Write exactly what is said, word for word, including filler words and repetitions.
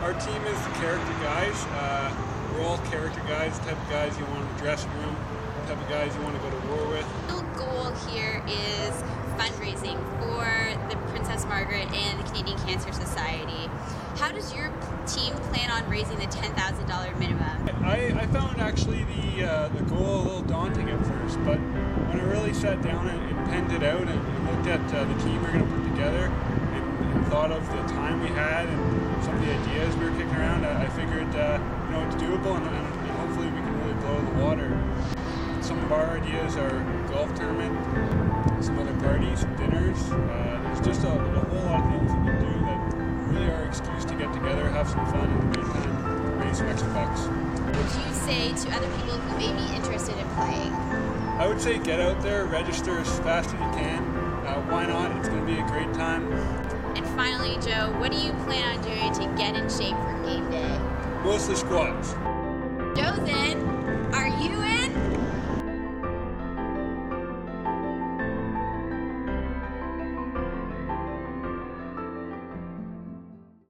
Our team is the character guys. Uh, we're all character guys, the type of guys you want in the dressing room, the type of guys you want to go to war with. The goal here is fundraising for the Princess Margaret and the Canadian Cancer Society. How does your team plan on raising the ten thousand dollars minimum? I, I found actually the uh, the goal a little daunting at first, but when I really sat down and, and penned it out and, and looked at uh, the team we we're going to put together and, and thought of the time we had and some of the ideas we were kicking around, I, I figured uh, you know it's doable and, and, and hopefully we can really blow the water. Some of our ideas are golf tournament, some other parties, dinners. Uh, there's just a, a whole lot of things you can do that really are an excuse to get together, have some fun, and great time, raise some extra bucks. What would you say to other people who may be interested in playing? I would say get out there, register as fast as you can. Uh, why not? It's going to be a great time. And finally, Joe, what do you plan on doing to get in shape for game day? Mostly squats. Joe's in.